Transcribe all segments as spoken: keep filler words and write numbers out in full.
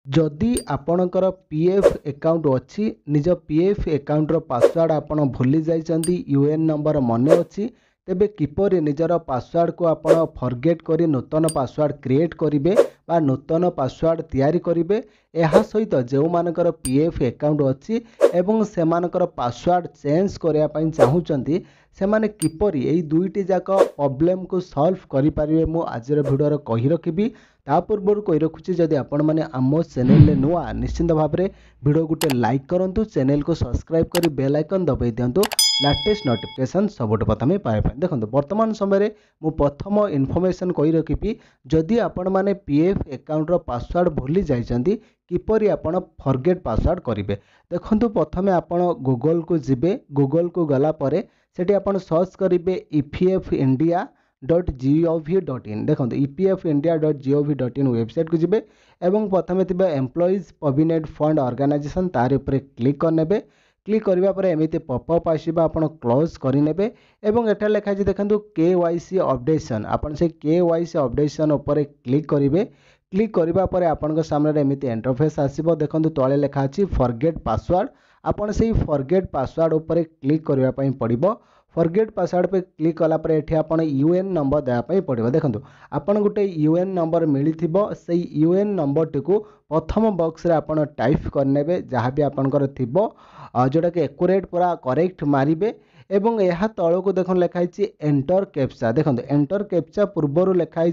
जदि आपणकर PF account अच्छी निज पीएफ अकाउंट रो पासवर्ड आपण भूली जाइछंती यूएन नंबर मने अच्छी तेबे किपरि निजर पासवर्ड को आपण फॉरगेट करी नूतन पासवर्ड क्रिएट करिवे बा नूतन पासवर्ड तैयारी करिवे एहा सहित जो मानकर पीएफ अकाउंट अच्छी एवं से मानकर पासवर्ड चेंज करिया पई चाहुचंती सेमाने किपरि एई दुईटी जाक प्रॉब्लम को सॉल्व करि परिवे मु आजर वीडियो रो कहि रखिबी ता पूर्व कही रखुच्छी जदि आपण मैंने आम चैनल नुआ निश्चिंत भाव में वीडियो गोटे लाइक करूँ चैनल को सब्सक्राइब कर बेल आइकन दबाई दिंतु लेटेस्ट नोटिफिकेशन सबुठ प्रथम पाइबा देखो वर्तमान समय मु प्रथम इनफॉरमेशन कही रखी जदि आपण मैंने पीएफ अकाउंट रो पासवर्ड भूली जाइछंती किपरि आपण फॉरगेट पासवर्ड करेंगे देखो प्रथम आपण गूगल को जिबे गूगल को गला परे सेठी आपण सर्च करेंगे EPF India dot gov dot in देखो EPF India dot gov dot in website को जिबे एवं प्रथम थिबा एम्प्लॉइज प्रोविडेंट फंड ऑर्गेनाइजेशन तार ऊपर क्लिक करनेबे क्लिक करबा परे एमिति पॉपअप आसीबा आपण क्लोज करिनेबे एवं एटा लेखा जे देखंतु केवाईसी अपडेशन आपण से केवाईसी अपडेशन ऊपर क्लिक करिवे क्लिक करबा परे आपनक सामने एमिति इंटरफेस आसीबो देखंतु तळे लेखा अछि फॉरगेट पासवर्ड आपण से फॉरगेट पासवर्ड ऊपर क्लिक करबा पई पड़िबो फॉरगेट पासवर्ड पे क्लिक कला पर एठी आपण यूएन नंबर देया पई पड़िबो देखंतु आपण गुटे यूएन नंबर मिलिथिबो सेई यूएन नंबर टिकु प्रथम बॉक्स रे आपण टाइप करनेबे जहाँ भी आपनकर थिबो जोटा कि एक्यूरेट पूरा करेक्ट मारिबे एवं यह तल को देख लिखाई एंटर कैप्चा देखो एंटर कैप्चा पूर्वर लिखाई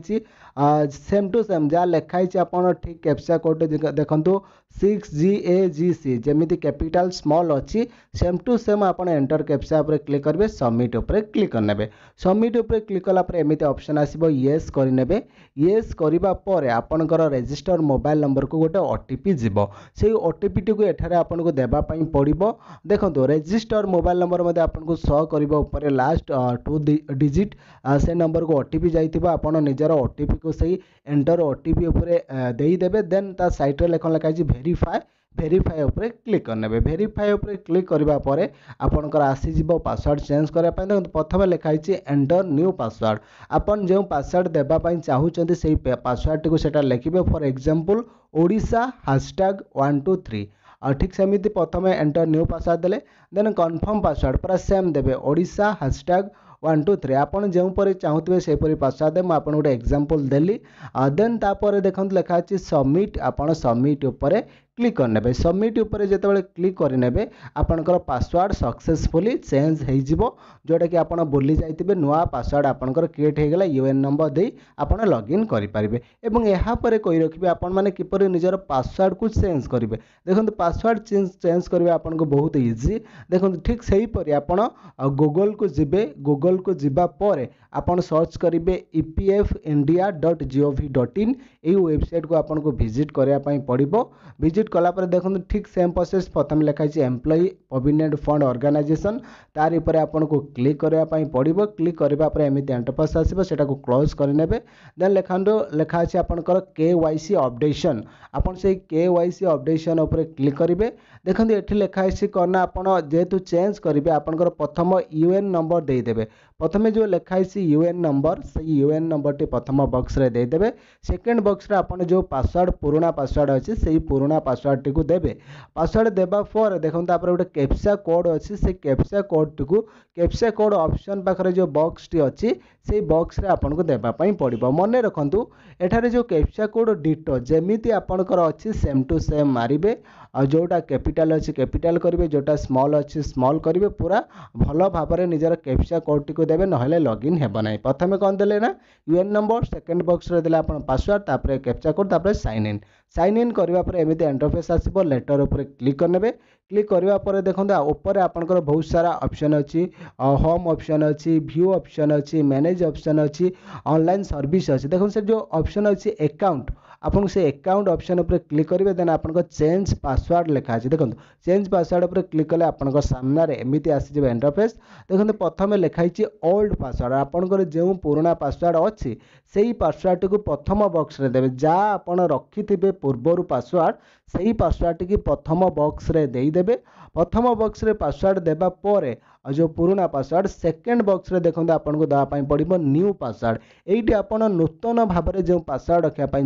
सेम टू सेम जहाँ लिखाई आप ठीक कैप्चा कोड देखो six G A G C जमी कैपिटाल स्मॉल अच्छी सेम टू सेम आप एंटर कैप्चा उपर क्लिक करेंगे सबमिट उपर क्लिक करने सबमिट उपर क्लिक कलापर एमती ऑप्शन आसो येस करने येस करने पर आपणकर रजिस्टर मोबाइल नंबर को गोटे ओटीपी जीव से ओटीपी टी को एठारे आपन को देवाई पड़ो देखो रजिस्टर मोबाइल नंबर आपको शो कर लास्ट टू डिजिट से नंबर को ओटीपी जाइथिबो आपण निजर ओटीपी को सही एंटर ओटीपी ऊपर देदेवे देन ता साइट रे लेखन लिखाई वेरीफाई वेरीफाई ऊपर क्लिक करने वेरीफाई ऊपर क्लिक करबा परे आपनकर आसीजिबो पासवर्ड चेंज करबा पई देखो प्रथम लिखाई एंटर न्यू पासवर्ड आपन जो पासवर्ड देबा पई चाहुचंती सेही पासवर्ड टी को सेटा लिखिबे for example Odisha hashtag one two three और ठीक सेमिति प्रथम एंटर न्यू पासवर्ड देले देन कन्फर्म पासवर्ड पूरा सेम देबे Odisha hashtag one two three आपन जो पर चाहूबे से पासवर्ड दे मुझे गोटे एग्जांपल देली देन तापर देखो लिखा अच्छी सबमिट आपन सबमिट ऊपर क्लिक करने सबमिट ऊपर जिते क्लिक करने आपनकर पासवर्ड सक्सेसफुली चेंज हो जोटा कि आपन भूली जाइए नुआ पासवर्ड आपनकर क्रिएट हो गला यूएन नंबर दे आपन लॉगिन करेंगे एवं यहाँ पर कही रखिए आपण मैंने किपर निजर पासवर्ड को चेंज करेंगे देखो पासवर्ड चेंज चेंज करेंगे आपन को बहुत इजी देखो ठीक से ही आपन गूगल को जिबे गूगल को जिबा पर आपन सर्च करेंगे EPF India dot gov dot in यही वेबसाइट को आपन को विजिट करने पड़ो विजिट कलापर देखो ठीक सेम प्रोसेस प्रथम लिखाई एम्प्लॉई प्रोविडेंट फंड ऑर्गेनाइजेशन तार ऊपर आपन को क्लिक करने पड़ो क्लिक करने एमती इंटरफेस आसो से क्लोज करने देन लेखा लिखा अच्छे आपंकर केवाईसी अपडेशन आपन से केवाईसी अपडेशन उपर क्लिक करेंगे देखो ये लिखाई करना आपन जेहेतु चेंज करेंगे आपंकर प्रथम यूएन नंबर देदेवे प्रथम जो लिखाई यूएन नंबर से यूएन नंबर टी प्रथम बॉक्स रे देदेवे सेकेंड बॉक्स रे आपन जो पासवर्ड पुराना पासवर्ड अच्छी से पुराना पासवर्ड टी को देबे पासवर्ड देबा पर देखो गोटे कैप्चा कोड अच्छी से कैप्चा कोड टी को कैप्चा कोड ऑप्शन पाखरे जो बॉक्स टी अच्छी से बॉक्स रे आपन को देबा पई पड़िबो मन रखंतु एठारे जो कैप्चा कोड डिटो जेमिति आपनकर अच्छी सेम टू सेम मारिबे और जोटा कैपिटाल अच्छी कैपिटाल करेंगे जोटा स्मॉल अच्छी स्मॉल करेंगे पूरा भल भाव में निजर कैप्चा कोड टी को देबे नहले लॉगिन हेबो नै प्रथमे कौन देले ना यूएन नंबर सेकेंड बॉक्स रे देले आपन पासवर्ड तापर कैप्चा कोड तापर साइन इन साइन इन करबा पर एमिति इंटरफेस आसीबो लेटर ऊपर क्लिक करनेबे क्लिक करबा पर देखो ऊपर आपनकर बहुत सारा ऑप्शन अच्छी होम ऑप्शन अच्छी व्यू ऑप्शन अच्छी मैनेज ऑप्शन अच्छी ऑनलाइन सर्विस अच्छी देखो से जो ऑप्शन अच्छी अकाउंट आपन से अकाउंट ऑप्शन ऊपर क्लिक करेंगे देन आपन चेंज पासवर्ड लिखा है देखो चेंज पासवर्ड ऊपर क्लिक कले आपन सामने एमती आसीज इंटरफेस देखो प्रथम लिखाई ओल्ड पासवर्ड आपनकर जो पुराना पासवर्ड अच्छी से ही पासवर्ड टी को प्रथम बॉक्स रे देबे जा आपन रखिथिबे पूर्वर पासवर्ड से ही पासवर्ड टी प्रथम बॉक्स रे देदेवे प्रथम बॉक्स रे पासवर्ड देबा पर जो पुराना पासवर्ड सेकेंड बॉक्स रे देखो आपन को देवाई पड़ो न्यू पासवर्ड एटी आपन नूतन भाव में जो पासवर्ड रखापी चाहते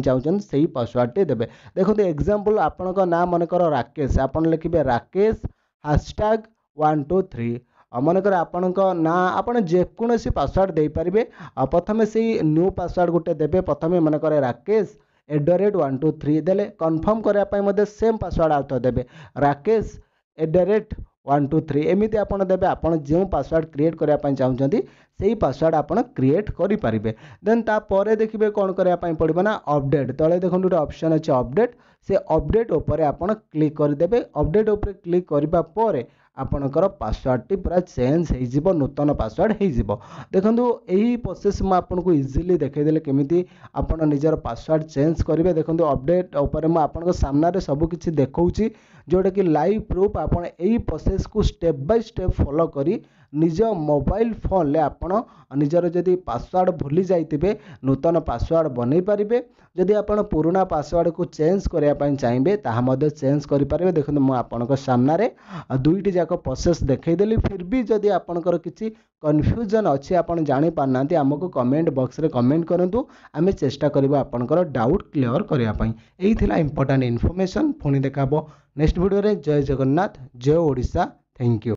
सही पासवर्डटी देबे। देखो एग्जांपल आपनका नाम मनकर राकेश आपण लिखिबे Rakesh hashtag one two three मनकर आपनका ना आपण जेकोसी पासवर्ड दे पारिबे। प्रथमे से न्यू पासवर्ड गोटे देबे प्रथमे मनकर Rakesh at the rate one two three देले कन्फर्म करने सेम पासवर्ड आउट देबे Rakesh at the rate one two three एमती आपड़ देवे आपड़ जो पासवर्ड क्रिएट करने चाहते से पासवर्ड आपड़ क्रिएट करेंगे। देन तापर देखिए कौन करने पड़ो ना अपडेट तले देखो गोटे ऑप्शन अच्छे अपडेट से अपडेट उपर आपड़ क्लिक करदे। अपडेट उपर क्लिक करने आपणकर पासवर्डटी पूरा चेंज हो नूतन पासवर्ड हो। देखो यही प्रोसेस मुझे आपको इजिली देखईदेली केमी आप निजर पासवर्ड चेंज करेंगे। देखो अपडेट उपर मुझे सामने सबकि देखा जोटा कि लाइव प्रूफ आपड़ यही प्रोसेस को स्टेप बाय स्टेप फॉलो करी निज मोबाइल फोन ले आपण निजर जदि पासवर्ड भूली जाइए नूतन पासवर्ड बनई पारे। जदि आपण पुराना पासवर्ड को चेंज करने चाहिए ताहा चेंज करेंगे। देखो मुझे आपंक सामने दुईटी जाक प्रोसेस देखईदेली फिर भी जदि आपंकर किसी कन्फ्यूजन अच्छी आपन जानी पारना आमको कमेंट बॉक्स रे कमेंट करंतु आमे चेष्टा करबा आपनकर डाउट क्लियर करिया पई। एही थिला इंपोर्टेंट इन्फॉर्मेशन पुणी देखाबो नेक्स्ट वीडियो रे। जय जगन्नाथ जय ओडिशा थैंक यू।